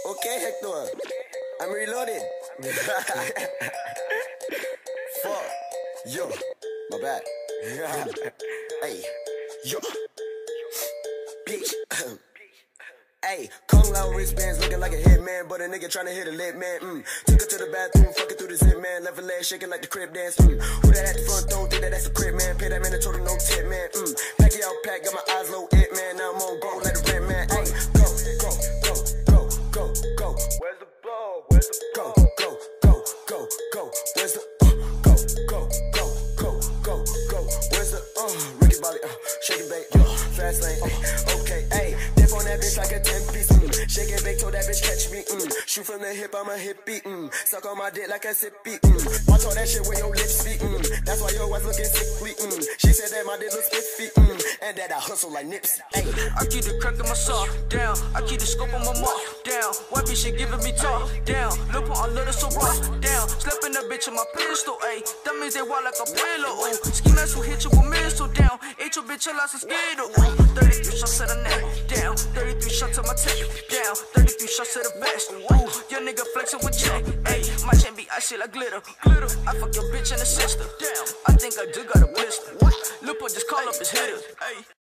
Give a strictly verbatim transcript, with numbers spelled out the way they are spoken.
Okay, Hector. I'm reloaded. Fuck. Yo. My bad. Hey. Yo. Bitch. Hey, Kung Lao wristbands looking like a hitman, but a nigga tryna hit a lit man. Mm. Took her to the bathroom, fucking through the zip man, left her leg shaking like the crib dance. Mm. Who that at the front door? Think that that's a crib man. Pay that man a total no tip man. Mm. Pack it out, pack, got my eyes low, it man. Now I'm on go, let it rent man. Hey, go, go, go, go, go, go. Where's the ball? Where's the ball? Go, go, go, go, go. Where's the uh, go, go, go, go, go, go? Where's the uh Ricky Bobby? Uh, shake it, bake, uh, fast lane. Uh, okay, hey. On that bitch like a ten piece, mm. Shake and bake, told that bitch catch me, mm. Shoot from the hip, I'm a hippie, mm. Suck on my dick like a sippy, mm. Watch all that shit with your lips speak, mm. That's why your wife looking sickly, mm. She said that my dick looks spiffy, mm. And that I hustle like Nipsey, ayy. I keep the crack in my sock, down. I keep the scope on my mark, down. White bitch shit giving me talk, down. Look on little so rock, down. Slapping the bitch in my pistol, ayy. That means they wild like a pillow, ooh. Ski mask will hit you with missile, down. Ate your bitch, I lost a skittle, ooh. thirty-three shots at the neck, down. thirty-three shots to my tape, down. thirty-three shots to the vest. Ooh, your nigga flexing with check. Ayy, my chain be icy like glitter. Glitter. I fuck your bitch and a sister. Damn, I think I do got a blister. Lupo just call up his hitters. Ayy.